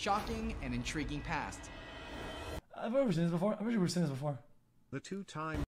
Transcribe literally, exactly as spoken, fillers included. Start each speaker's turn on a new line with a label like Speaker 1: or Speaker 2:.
Speaker 1: shocking and intriguing past.
Speaker 2: I've never seen this before. I've never seen this before.
Speaker 3: The two-time